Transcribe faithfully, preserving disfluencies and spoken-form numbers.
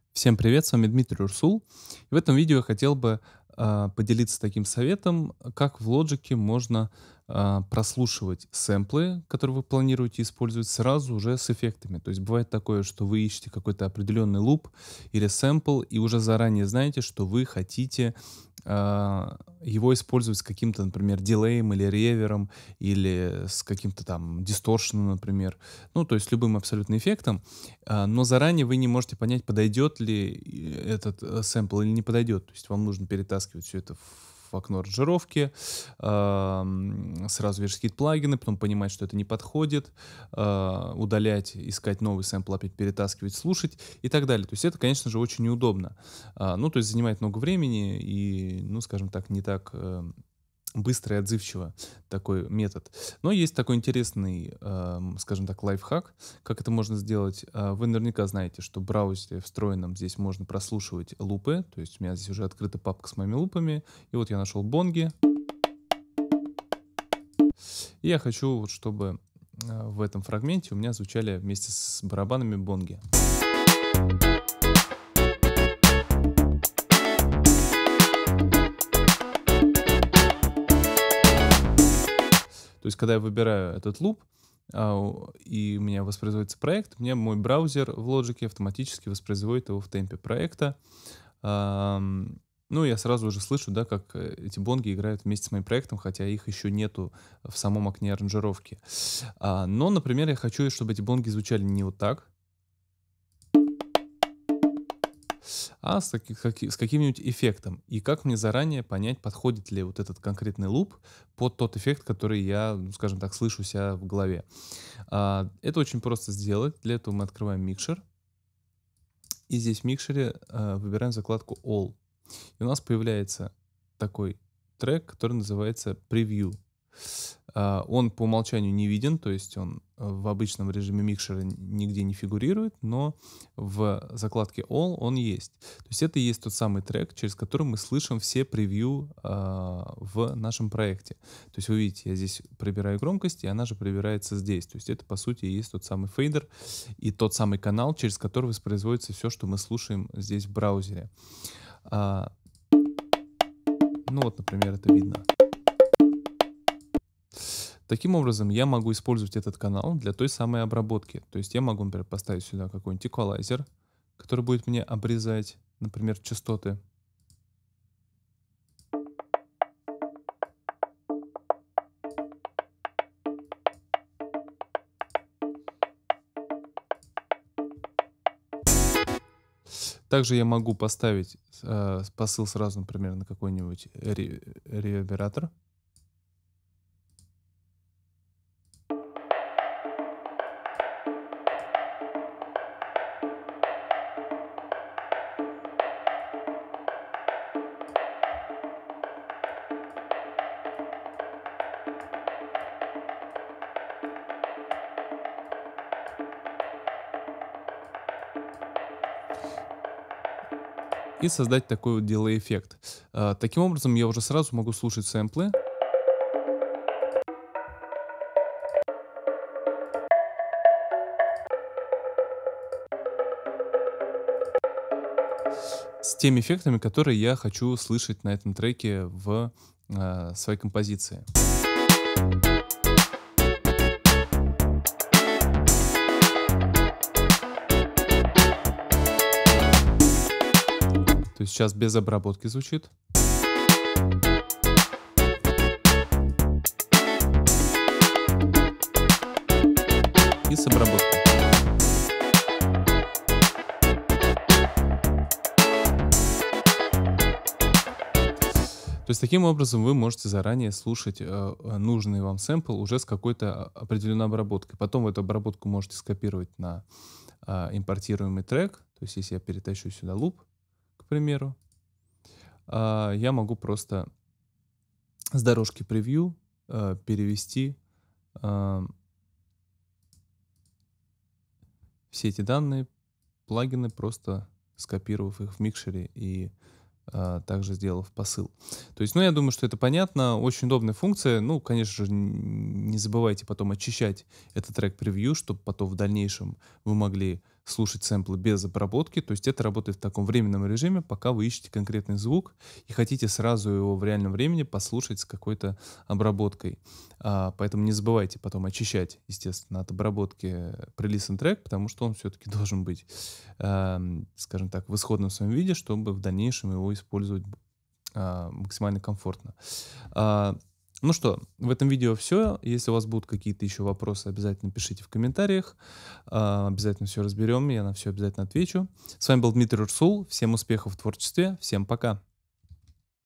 Всем привет, с вами Дмитрий Урсул. И в этом видео я хотел бы а, поделиться таким советом, как в Logic можно а, прослушивать сэмплы, которые вы планируете использовать, сразу уже с эффектами. То есть бывает такое, что вы ищете какой-то определенный луп или сэмпл, и уже заранее знаете, что вы хотите а, его использовать с каким-то, например, дилеем или ревером, или с каким-то там дисторшеном, например. Ну, то есть любым абсолютно эффектом. А, но заранее вы не можете понять, подойдет ли и этот э, сэмпл или не подойдет. То есть вам нужно перетаскивать все это в окно аранжировки, ам, сразу вешать плагины, потом понимать, что это не подходит, а, удалять, искать новый сэмпл, опять перетаскивать, слушать и так далее. То есть это, конечно же, очень неудобно. А, ну, то есть занимает много времени и, ну, скажем так, не так э, быстро и отзывчиво такой метод. Но есть такой интересный, эм, скажем так, лайфхак, как это можно сделать. А, Вы наверняка знаете, что в браузере встроенном здесь можно прослушивать лупы. То есть у меня здесь уже открыта папка с моими лупами. И вот я нашел бонги. И я хочу, вот, чтобы э, в этом фрагменте у меня звучали вместе с барабанами бонги. То есть, когда я выбираю этот луп, а, у- и у меня воспроизводится проект, мне мой браузер в Logic автоматически воспроизводит его в темпе проекта. Ам, ну, я сразу уже слышу, да, как э, эти бонги играют вместе с моим проектом, хотя их еще нету в самом окне аранжировки. А, но, например, я хочу, чтобы эти бонги звучали не вот так, а с, таки- каки- с каким-нибудь эффектом. И как мне заранее понять, подходит ли вот этот конкретный луп под тот эффект, который я, ну, скажем так, слышу у себя в голове. А, это очень просто сделать. Для этого мы открываем микшер. И здесь в микшере а, выбираем закладку All. И у нас появляется такой трек, который называется Preview. А, Он по умолчанию не виден, то есть он э, в обычном режиме микшера н- нигде не фигурирует, но в закладке All он есть. То есть это и есть тот самый трек, через который мы слышим все превью а, в нашем проекте. То есть вы видите, я здесь пробираю громкость, и она же пробирается здесь. То есть это, по сути, и есть тот самый фейдер и тот самый канал, через который воспроизводится все, что мы слушаем здесь в браузере. А, ну вот, например, это видно. Таким образом, я могу использовать этот канал для той самой обработки. То есть я могу, например, поставить сюда какой-нибудь эквалайзер, который будет мне обрезать, например, частоты. Также я могу поставить э, посыл сразу, например, на какой-нибудь ре- ревербератор. И создать такой вот дилей-эффект. А, Таким образом, я уже сразу могу слушать сэмплы с теми эффектами, которые я хочу слышать на этом треке в а, своей композиции. То есть сейчас без обработки звучит. И с обработкой. То есть таким образом вы можете заранее слушать э, э, нужный вам сэмпл уже с какой-то а, определенной обработкой. Потом вы эту обработку можете скопировать на а, импортируемый трек. То есть если я перетащу сюда луп, к примеру, а, я могу просто с дорожки превью э, перевести а, все эти данные, плагины, просто скопировав их в микшере и а, также сделав посыл. То есть, ну, я думаю, что это понятно. Очень удобная функция. Ну, конечно же, н- не забывайте потом очищать этот трек превью, чтобы потом в дальнейшем вы могли слушать сэмплы без обработки. То есть это работает в таком временном режиме, пока вы ищете конкретный звук и хотите сразу его в реальном времени послушать с какой-то обработкой. А, поэтому не забывайте потом очищать, естественно, от обработки pre-listen трек, потому что он все-таки должен быть, ам, скажем так, в исходном своем виде, чтобы в дальнейшем его использовать а, максимально комфортно. А, ну что, в этом видео все. Если у вас будут какие-то еще вопросы, обязательно пишите в комментариях. А, обязательно все разберем, я на все обязательно отвечу. С вами был Дмитрий Урсул. Всем успехов в творчестве. Всем пока.